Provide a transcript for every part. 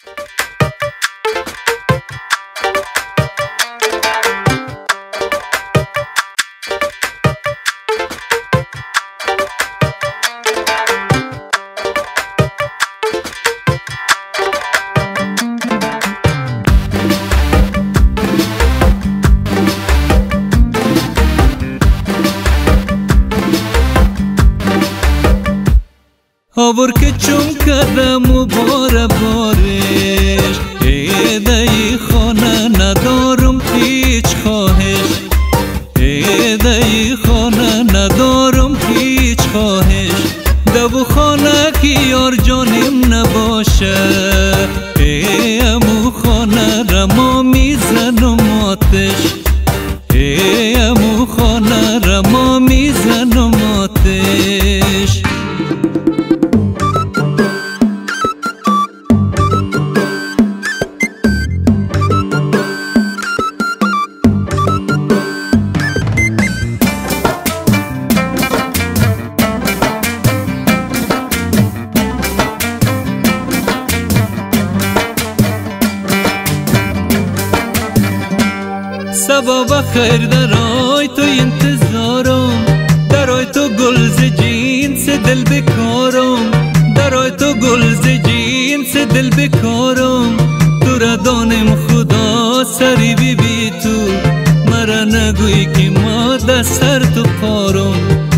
آور که چون کردم و بار بارش ایدهی خانه ندارم هیچ خواهش ایدهی خانه ندارم هیچ خواهش دو خانه که یار جانم نباشه امو خانه را ما میزنم آتش امو خانه را ما میزنم آتش سبا بخیر درای تو انتظارم درای تو گلز جینس دل بکارم درای تو گلز جینس دل بکارم تو را دانم خدا سری بی تو مرا نگوی که ما دستر تو قارم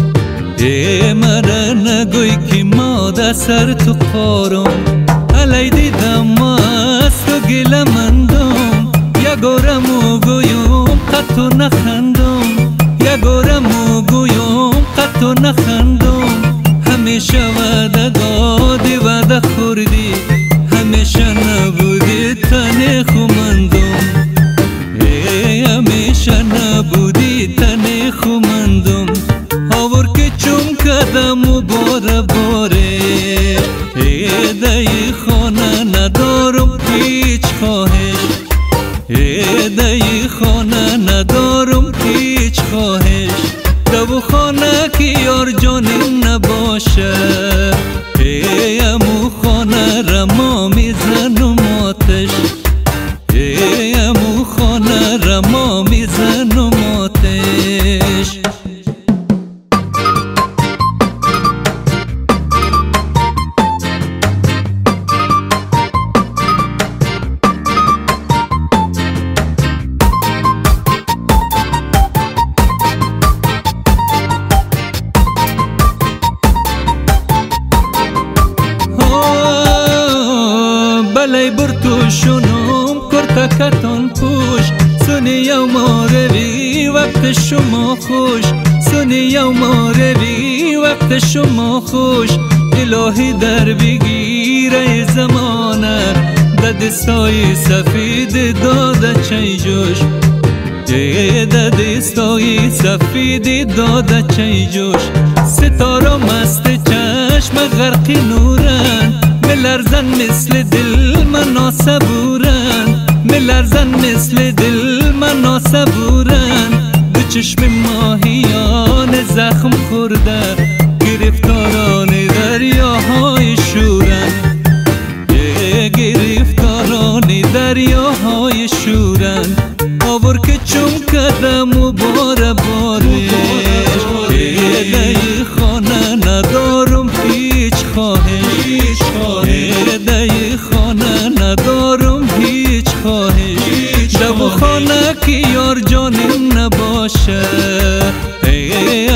مرا نگوی که ما دستر تو قارم علی دیدم از تو گلمندم یگورمو گویم قطو نخندم یگورمو گویم قطو نخندم همیشه وعده دادی وعده خوردی همیشه نبودی تنه خومندم همیشه نبودی تنه خومندم آور که چون کدم و باره باره ایدهی خانه ندارم هیچ خواهش ایدهی خانه ندارم هیچ خواهش دو خانه که یار جانم نباشه امو خانه را ما میزنم آتش امو خانه را ما میزنم آتش بلای برتو شنوم کرتا کتان پوش سونی یوم روی وقت شما خوش سونی یوم روی وقت شما خوش الهی در بگیره زمانه دستای سفید داده چی جوش دستای سفید داده چی جوش ستاره مست چشم غرقی نورن ملرزن مثل دل من صبورن ملرزن مثل دل من صبورن دو چشم ماهیان زخم خورده گرفتاران دریاهای شورن گرفتاران دریاهای شورن آور که چون کدم و باره بارش ایدهی خانه ندارم هیچ خواهش ایدهی خانه ندارم هیچ خواهش دو خانه که یار جانم نباشه